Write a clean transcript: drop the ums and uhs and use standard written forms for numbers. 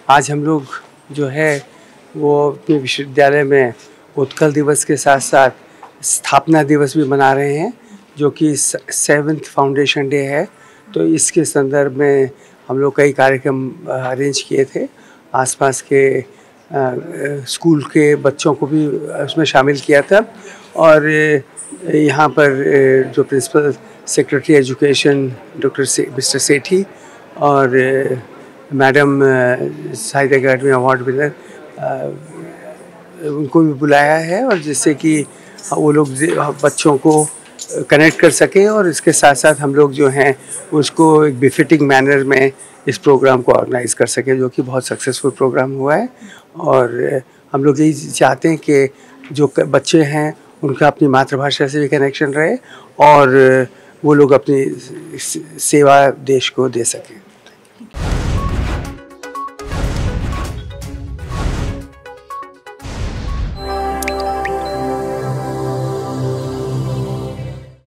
आज हम लोग जो है वो अपने विश्वविद्यालय में उत्कल दिवस के साथ साथ स्थापना दिवस भी मना रहे हैं, जो कि 7th फाउंडेशन डे है। तो इसके संदर्भ में हम लोग कई कार्यक्रम अरेंज किए थे। आसपास के स्कूल के बच्चों को भी उसमें शामिल किया था और यहाँ पर जो principal secretary education mister Sethi और मैडम साहित्य अकादमी अवार्ड विनर उनको भी बुलाया है, और जिससे कि वो लोग बच्चों को कनेक्ट कर सकें और इसके साथ साथ हम लोग जो हैं उसको एक बिफिटिंग मैनर में इस प्रोग्राम को ऑर्गेनाइज कर सकें, जो कि बहुत सक्सेसफुल प्रोग्राम हुआ है। और हम लोग यही चाहते हैं कि जो बच्चे हैं उनका अपनी मातृभाषा से भी कनेक्शन रहे और वो लोग अपनी सेवा देश को दे सकें।